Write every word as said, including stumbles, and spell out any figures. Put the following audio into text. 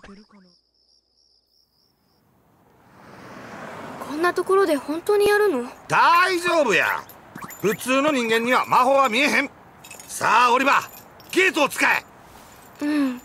こんなところで本当にやるの？ 大丈夫や。普通の人間には魔法は見えへん。さあオリバー、ゲートを使え。 うん。